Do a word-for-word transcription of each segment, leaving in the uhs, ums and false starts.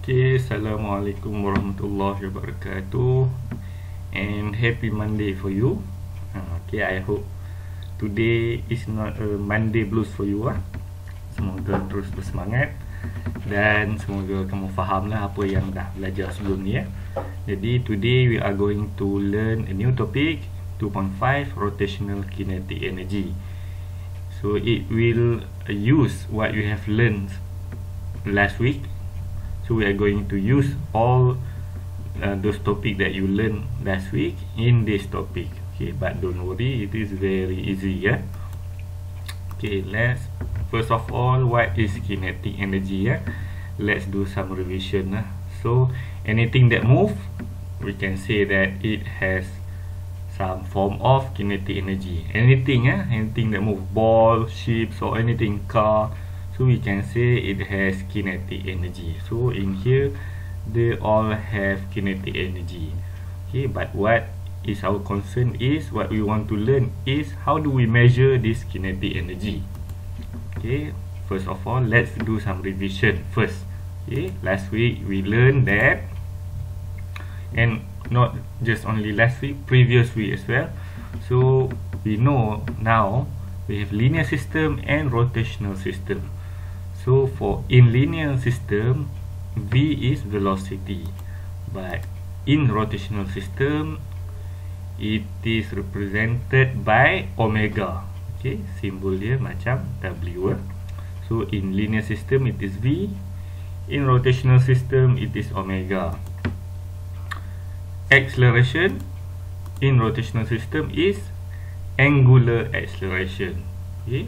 Okay, Assalamualaikum warahmatullahi wabarakatuh, and happy Monday for you. Uh, okay, I hope today is not a Monday blues for you. Ah. Semoga terus bersemangat dan semoga kamu fahamlah apa yang dah belajar sebelum ni. Ya. Jadi today we are going to learn a new topic, two point five rotational kinetic energy. So it will use what you have learned last week. So we are going to use all uh, those topics that you learned last week in this topic. Okay, but don't worry, it is very easy. Yeah. Okay, let's first of all, what is kinetic energy? Yeah, let's do some revision. Uh. So anything that move, we can say that it has some form of kinetic energy. Anything, yeah, anything that move, ball, ships, or anything, car. So we can say it has kinetic energy. So in here, they all have kinetic energy. Okay, but what is our concern is what we want to learn is how do we measure this kinetic energy. Okay, first of all, let's do some revision first. Okay, last week we learned that, and not just only last week, previous week as well. So we know now we have linear system and rotational system. So for in linear system, V is velocity, but in rotational system, it is represented by omega. Okay, symbol dia macam W. So in linear system it is V, in rotational system it is omega. Acceleration in rotational system is angular acceleration. Okay.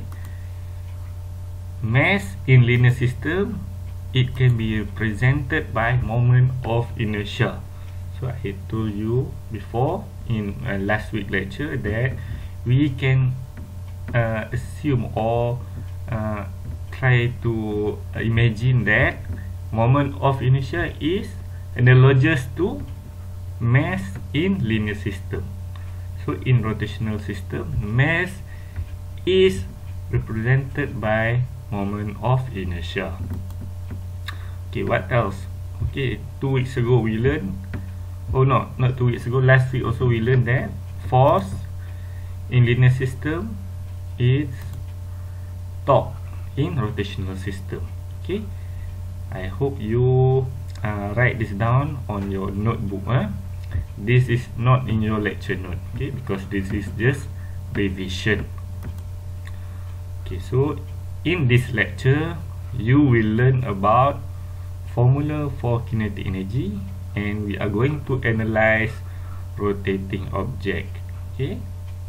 Mass in linear system, it can be represented by moment of inertia. So I told you before in uh, last week lecture that we can uh, assume or uh, try to imagine that moment of inertia is analogous to mass in linear system. So in rotational system, mass is represented by moment of inertia. Okay, what else? Okay, two weeks ago we learned, oh no, not two weeks ago, last week also we learned that force in linear system is torque in rotational system. Okay, I hope you uh, write this down on your notebook. Eh? This is not in your lecture note, okay, because this is just revision. Okay, so in this lecture, you will learn about formula for kinetic energy, and we are going to analyze rotating object. Okay,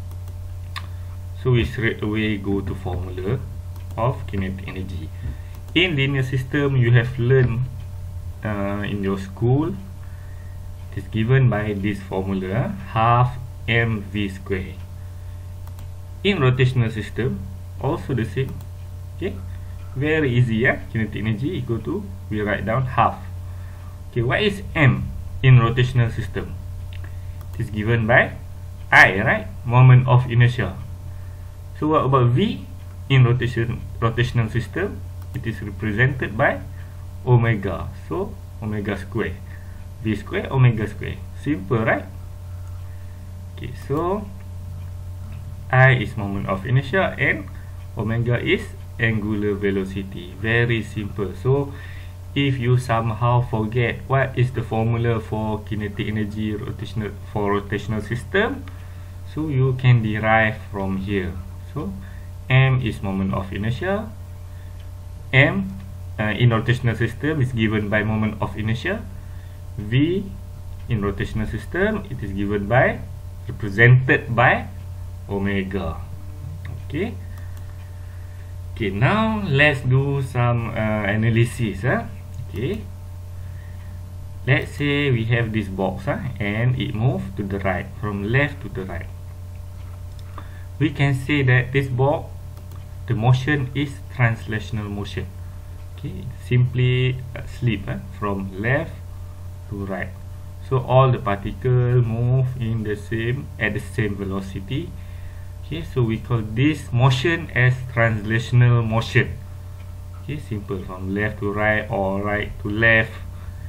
so we straight away go to formula of kinetic energy. In linear system, you have learned uh, in your school, it is given by this formula, half mv square. In rotational system, also the same. Okay, very easy. Yeah, kinetic energy equal to, we write down half. Okay, what is m in rotational system? It is given by I, right? Moment of inertia. So what about v in rotation rotational system? It is represented by omega. So omega square, v square, omega square. Simple, right? Okay, so I is moment of inertia and omega is angular velocity. Very simple. So if you somehow forget what is the formula for kinetic energy rotational for rotational system, so you can derive from here. So m is moment of inertia. M uh, in rotational system is given by moment of inertia. V in rotational system, it is given by, represented by omega. Okay. Okay, now let's do some uh, analysis. Huh? Okay, let's say we have this box, huh? And it moves to the right, from left to the right. We can say that this box, the motion is translational motion. Okay, simply uh, slip huh? from left to right. So all the particles move in the same at the same velocity. Okay, so we call this motion as translational motion. Okay, simple, from left to right or right to left.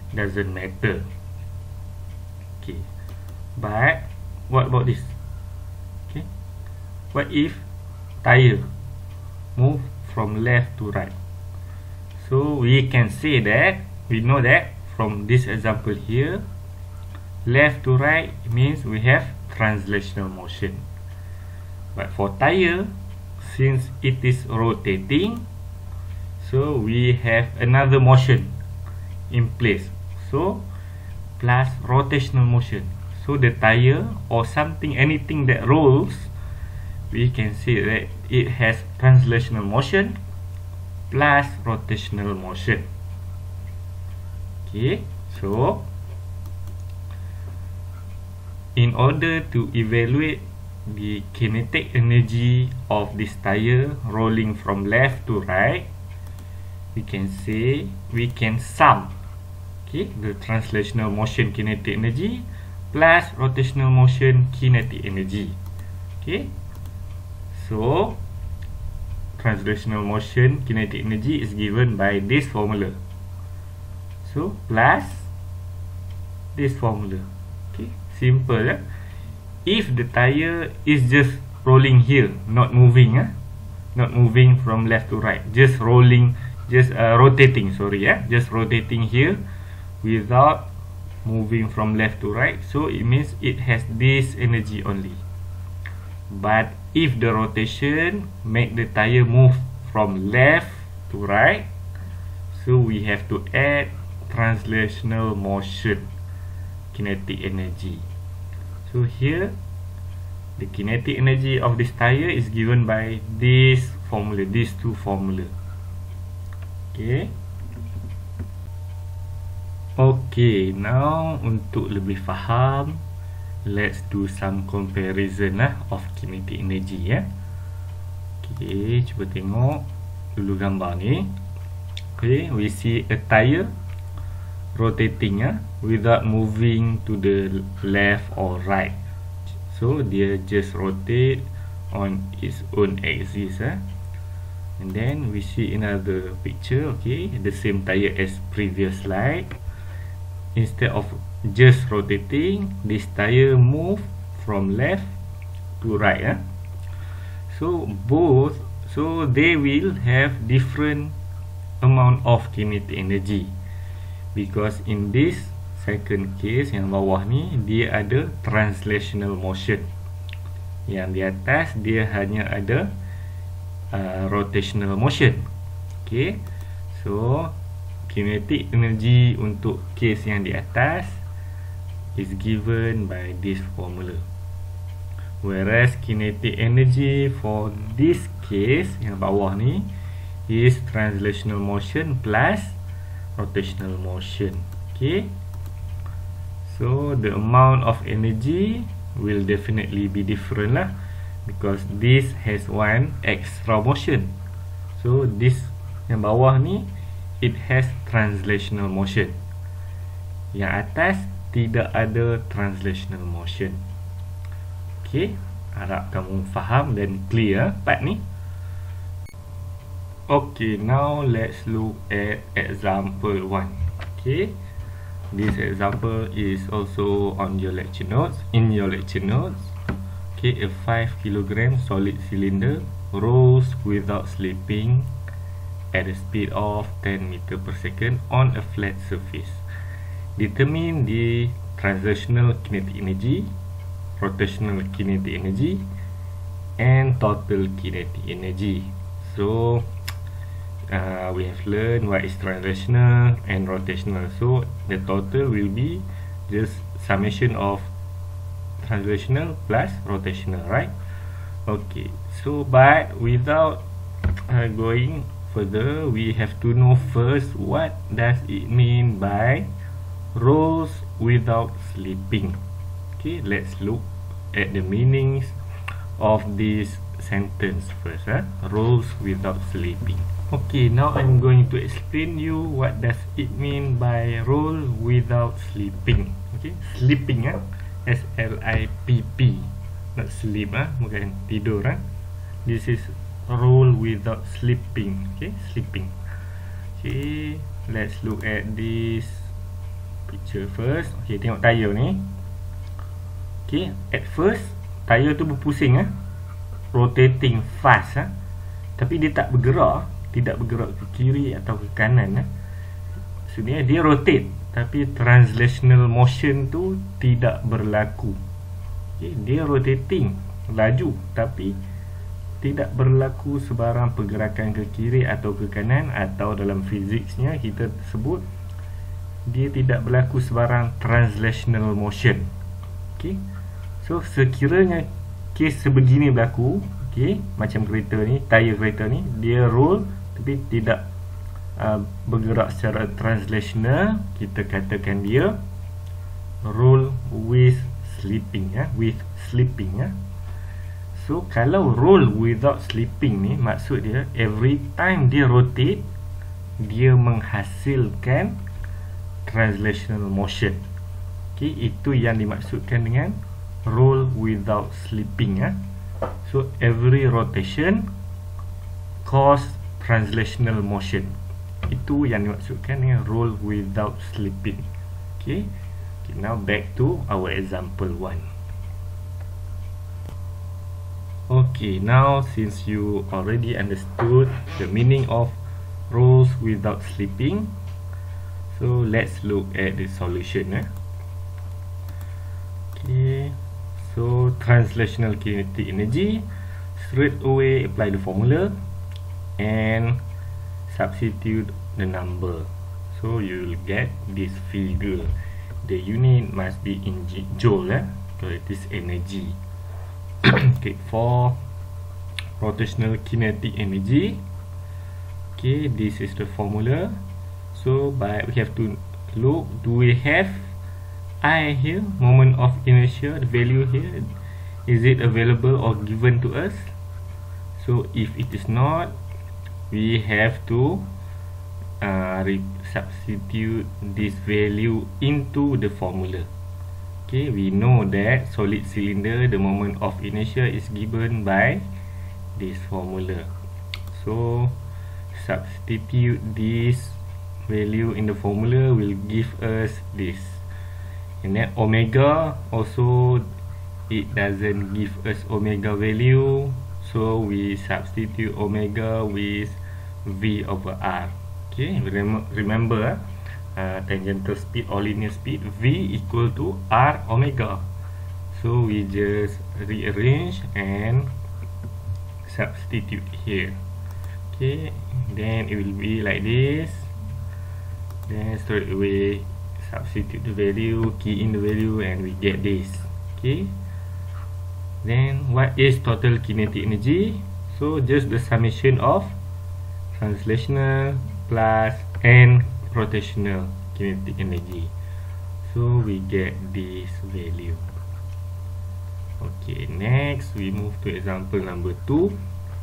doesn't matter. Okay, but what about this? Okay, what if tire move from left to right? So we can say that we know that from this example here, left to right means we have translational motion. But for tire, since it is rotating, so we have another motion in place. So plus rotational motion. So the tire or something, anything that rolls, we can say that it has translational motion plus rotational motion. Okay, so in order to evaluate the kinetic energy of this tire rolling from left to right, we can say we can sum, okay, the translational motion kinetic energy plus rotational motion kinetic energy. Okay, so translational motion kinetic energy is given by this formula, so plus this formula. Okay, simple, eh? If the tire is just rolling here, not moving, eh? not moving from left to right, just rolling, just uh, rotating, sorry, eh? just rotating here without moving from left to right, so it means it has this energy only. But if the rotation make the tire move from left to right, so we have to add translational motion kinetic energy. So here the kinetic energy of this tire is given by this formula, these two formula. Okay. Okay, now untuk lebih faham, let's do some comparison lah of kinetic energy, ya. Okay, cuba tengok dulu gambar ni. Okay, we see a tire rotating, ya, without moving to the left or right. So dia just rotate on its own axis, eh? And then we see another picture. Okay, the same tire as previous slide. Instead of just rotating, this tire move from left to right, eh? So both, so they will have different amount of kinetic energy, because in this second case yang bawah ni dia ada translational motion, yang di atas dia hanya ada uh, rotational motion. Okay, so kinetic energy untuk case yang di atas is given by this formula, whereas kinetic energy for this case yang bawah ni is translational motion plus rotational motion. Okay, so the amount of energy will definitely be different lah, because this has one extra motion. So this yang bawah ni it has translational motion, yang atas tidak ada translational motion. Okay, harap kamu faham dan clear part ni. Okay, now let's look at example one. Okay, this example is also on your lecture notes. In your lecture notes, okay, a five kilogram solid cylinder rolls without slipping at a speed of ten meter per second on a flat surface. Determine the translational kinetic energy, rotational kinetic energy, and total kinetic energy. So uh, we have learned what is translational and rotational. So the total will be just summation of translational plus rotational, right? Okay, so but without uh, going further, we have to know first what does it mean by rolls without slipping. Okay, let's look at the meanings of this sentence first, eh? Rolls without slipping. Okay, now I'm going to explain you what does it mean by roll without slipping. Okay, slipping, eh? S L I P P, not sleep, eh? Bukan tidur, eh? This is roll without slipping. Okay, slipping. Okay, let's look at this picture first. Okay, tengok tayar ni. Okay, at first tayar tu berpusing, eh? rotating fast, eh? tapi dia tak bergerak, tidak bergerak ke kiri atau ke kanan, eh? Maksudnya dia rotate, tapi translational motion tu tidak berlaku. Okay, dia rotating, laju, tapi tidak berlaku sebarang pergerakan ke kiri atau ke kanan, atau dalam fiziksnya kita sebut dia tidak berlaku sebarang translational motion. Okay, so sekiranya kes sebegini berlaku, okay, macam kereta ni, tayar kereta ni, dia roll tapi tidak uh, bergerak secara translational, kita katakan dia roll with slipping, ya, with slipping, ya. So kalau roll without slipping ni, maksud dia every time dia rotate, dia menghasilkan translational motion. Okay, itu yang dimaksudkan dengan roll without slipping, ya. So every rotation cause translational motion. Itu yang dimaksudkan dengan roll without slipping. Okay, okay, now back to our example one. Okay, now since you already understood the meaning of rolls without slipping, so let's look at the solution, eh? Okay, so translational kinetic energy, straight away apply the formula and substitute the number, so you will get this figure. The unit must be in joule, eh? So it is energy. Okay, for rotational kinetic energy, okay, this is the formula. So by we have to look, do we have I here, moment of inertia, the value here, is it available or given to us? So if it is not, we have to uh, substitute this value into the formula. Okay, we know that solid cylinder, the moment of inertia is given by this formula. So substitute this value in the formula will give us this. And then omega also, it doesn't give us omega value, so we substitute omega with V over R. Okay, rem remember uh, tangential speed or linear speed, V equal to R omega. So we just rearrange and substitute here. Okay, then it will be like this. Then straight away substitute the value, key in the value, and we get this. Okay, then what is total kinetic energy? So just the summation of translational plus and rotational kinetic energy. So we get this value. Okay, next we move to example number two,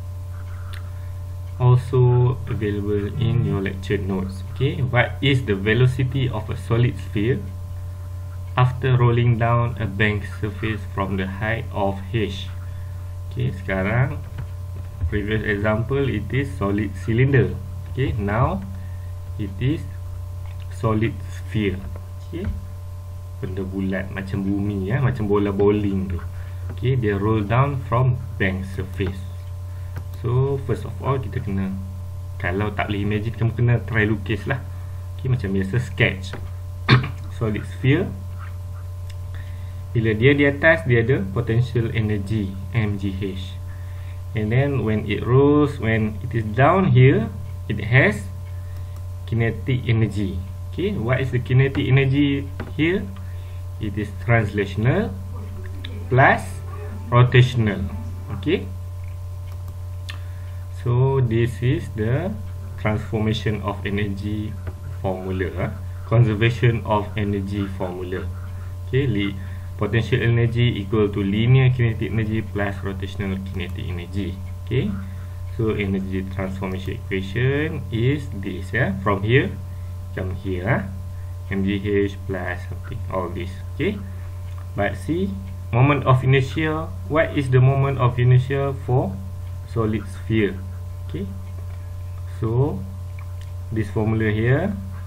also available in your lecture notes. Okay, what is the velocity of a solid sphere after rolling down a bank surface from the height of h? Okay, sekarang previous example it is solid cylinder. Okay, now it is solid sphere. Okay, benda bulat macam bumi, ya, macam bola bowling tu. Okay, dia roll down from bank surface. So first of all kita kena, kalau tak boleh imagine, kamu kena try lukis lah. Okay, macam biasa sketch solid sphere. Bila dia di atas, dia ada potential energy M G H, and then when it rolls, when it is down here, it has kinetic energy. Okay, what is the kinetic energy here? It is translational plus rotational. Okay, so this is the transformation of energy formula, conservation of energy formula. Okay, potential energy equal to linear kinetic energy plus rotational kinetic energy. Okay, so energy transformation equation is this, yeah, from here come here, huh? M G H plus something, all this. Okay, but see, moment of inertia, what is the moment of inertia for solid sphere? Okay, so this formula here,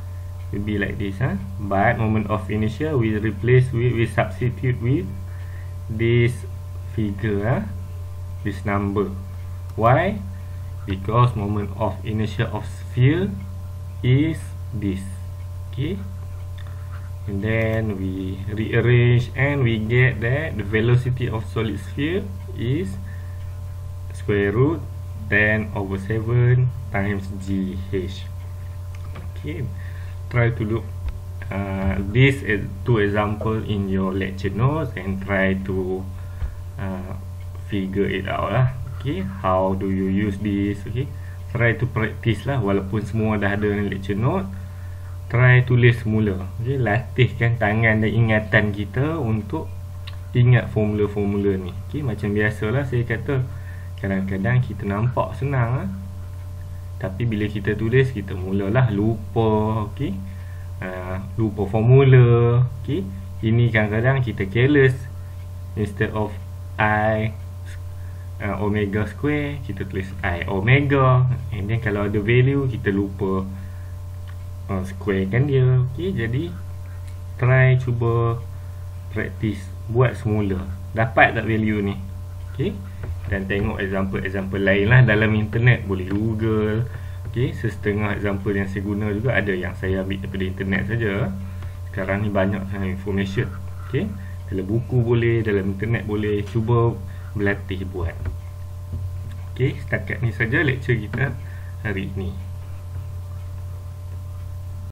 will be like this, huh? But moment of inertia we replace with, we substitute with this figure, huh? This number. Why? Because moment of inertia of sphere is this. Okay, and then we rearrange and we get that the velocity of solid sphere is square root ten over seven times G H. Okay, try to look uh, this as two example in your lecture notes and try to uh, figure it out lah. Okay, how do you use this? Okay, try to practice lah, walaupun semua dah ada dalam lecture note. Try tulis semula. Okay, latihkan tangan dan ingatan kita untuk ingat formula-formula ni. Okay, macam biasalah saya kata, kadang-kadang kita nampak senang lah, tapi bila kita tulis kita mulalah lupa. Okay, uh, lupa formula. Okay, ini kadang-kadang kita careless, instead of I uh, omega square kita tulis I omega, and then kalau ada value kita lupa uh, square kan dia. Okay, jadi try cuba practice buat semula, dapat tak value ni. Okay, dan tengok example-example lain lah dalam internet, boleh Google. Okay, setengah example yang saya guna juga ada yang saya ambil daripada internet saja. Sekarang ni banyak sangat information. Okay, dalam buku boleh, dalam internet boleh, cuba berlatih buat. Okay, setakat ni saja lecture kita hari ini.